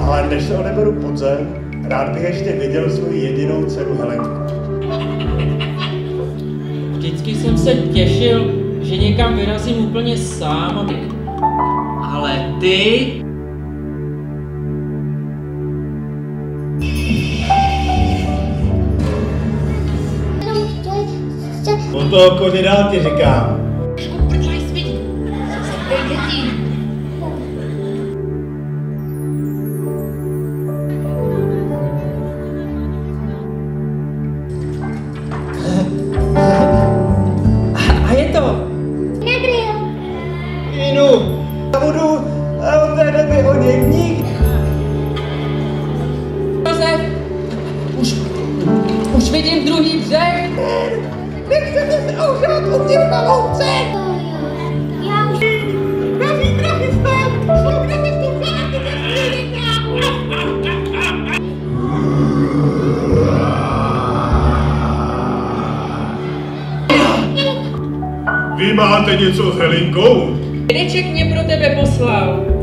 Ale než se odeberu pod zem, rád bych ještě viděl svou jedinou dceru Helenku. Vždycky jsem se těšil, že někam vyrazím úplně sám. Ale ty... On toho koně dál ti říkám. A je to? Nebyl. Inu, já budu od té doby o něj nikdy. Josef, už vidím druhý břeh. Nechcete se ohřát od něj na louce. Já už... Vy máte něco s Helinkou? Dědeček mě pro tebe poslal.